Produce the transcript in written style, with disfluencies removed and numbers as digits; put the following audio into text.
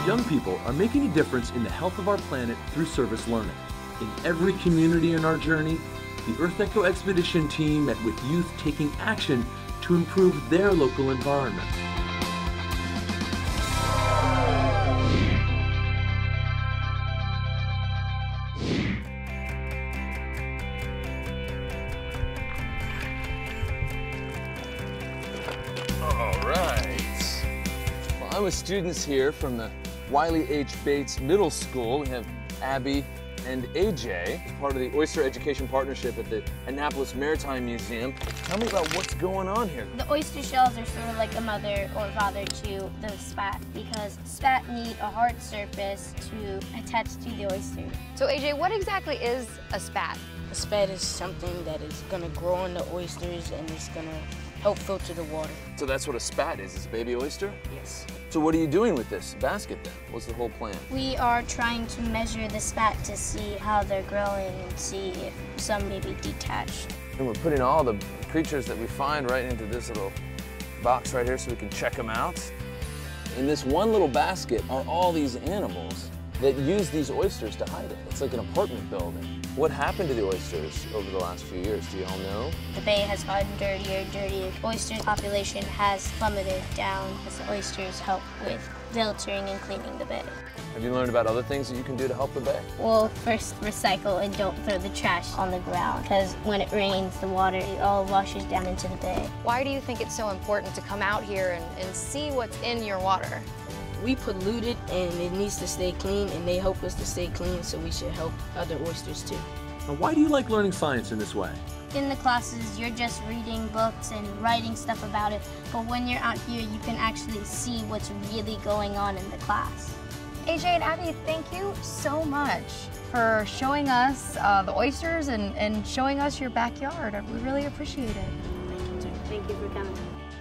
Young people are making a difference in the health of our planet through service learning. In every community in our journey, the EarthEcho Expedition team met with youth taking action to improve their local environment. All right. Well, I'm with students here from the Wiley H. Bates Middle School. We have Abby and AJ, as part of the Oyster Education Partnership at the Annapolis Maritime Museum. Tell me about what's going on here. The oyster shells are sort of like a mother or father to the spat because spat need a hard surface to attach to the oyster. So AJ, what exactly is a spat? A spat is something that is going to grow on the oysters and it's going to help filter the water. So that's what a spat is a baby oyster? Yes. So what are you doing with this basket then? What's the whole plan? We are trying to measure the spat to see how they're growing and see if some may be detached. And we're putting all the creatures that we find right into this little box right here so we can check them out. In this one little basket are all these animals that use these oysters to hide it. It's like an apartment building. What happened to the oysters over the last few years? Do you all know? The bay has gotten dirtier and dirtier. Oyster population has plummeted down as the oysters help with filtering and cleaning the bay. Have you learned about other things that you can do to help the bay? Well, first recycle and don't throw the trash on the ground because when it rains, the water all washes down into the bay. Why do you think it's so important to come out here and see what's in your water? We pollute it and it needs to stay clean and they help us to stay clean, so we should help other oysters too. Now, why do you like learning science in this way? In the classes, you're just reading books and writing stuff about it, but when you're out here, you can actually see what's really going on in the class. AJ and Abby, thank you so much for showing us the oysters and showing us your backyard. We really appreciate it. Thank you for coming.